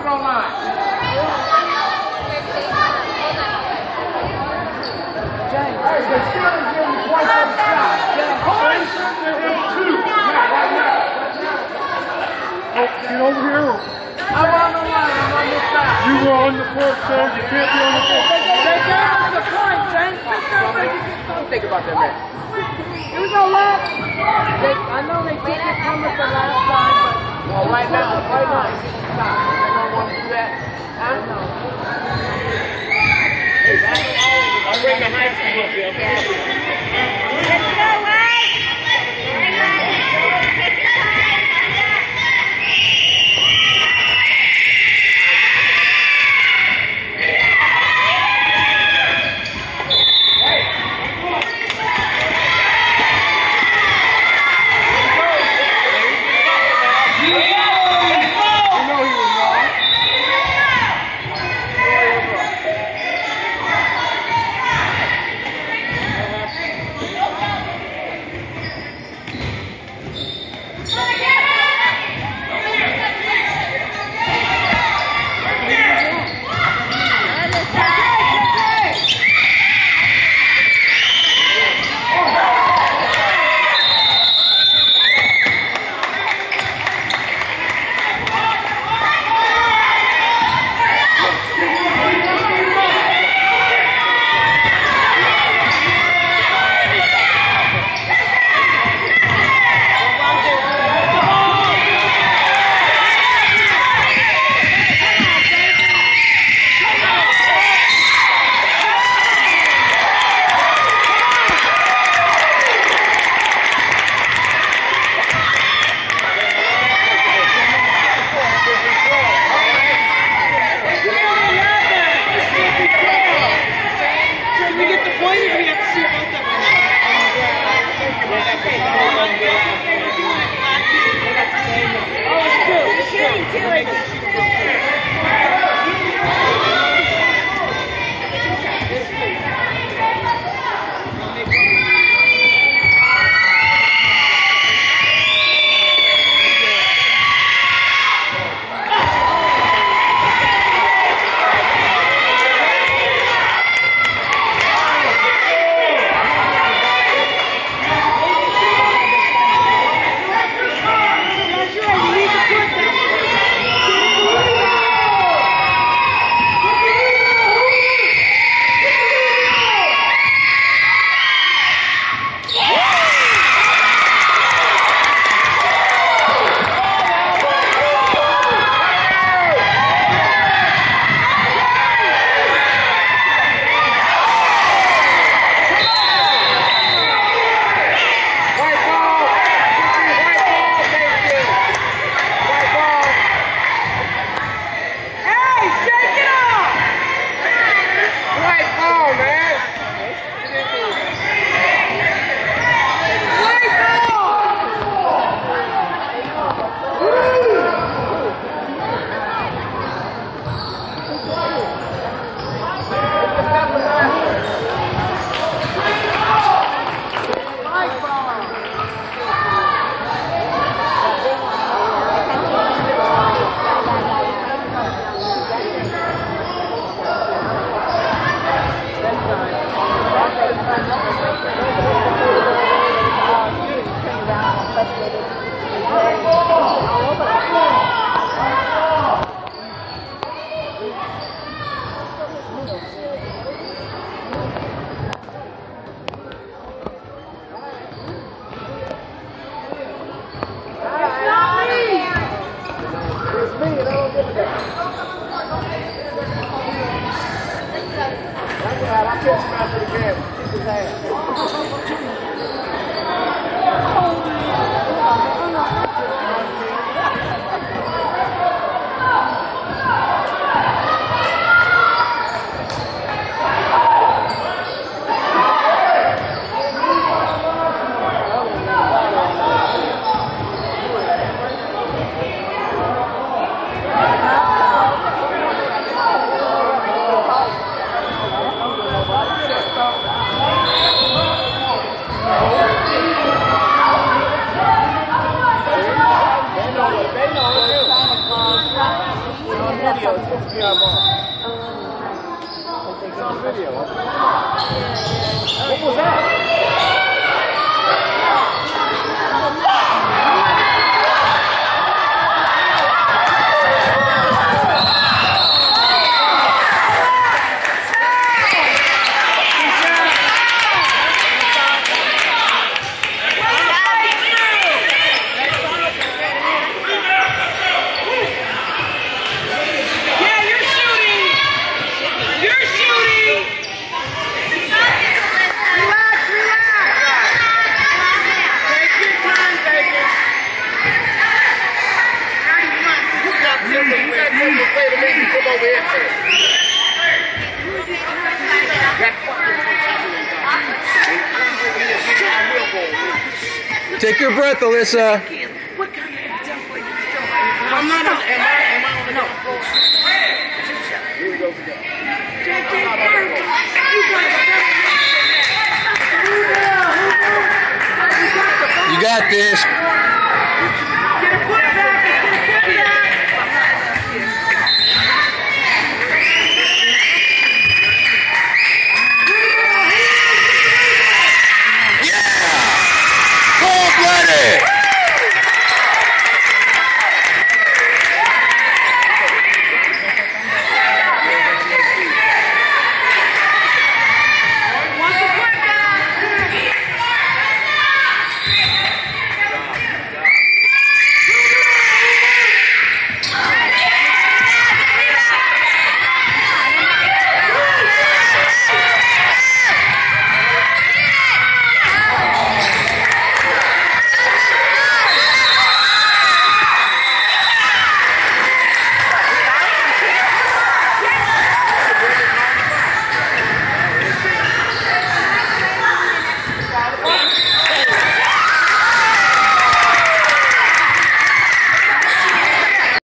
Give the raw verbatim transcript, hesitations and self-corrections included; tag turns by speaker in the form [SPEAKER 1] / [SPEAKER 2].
[SPEAKER 1] front line. Hey, they still didn't give me twice on the shot. Point and two.
[SPEAKER 2] Oh, get over here.
[SPEAKER 1] I'm on the line. I'm on this side.
[SPEAKER 2] You were on the court, sir. You can't be on the court.
[SPEAKER 1] They gave us the point, James. Think about that, man. It was no last. They, I know they took it from us the last time, but well, right now, right now, it's just time. They don't want to do that. I know.
[SPEAKER 3] I'll bring the high school up here.
[SPEAKER 4] Let's go, Mike!
[SPEAKER 1] I catch him after the game. Kick his ass.
[SPEAKER 4] Thank you.
[SPEAKER 1] video. It's supposed to be our ball. It's on video. What was that?
[SPEAKER 5] Take your breath, Alyssa.
[SPEAKER 1] I'm not on. Am I? Am I on the no? Here we go together.
[SPEAKER 5] You got this.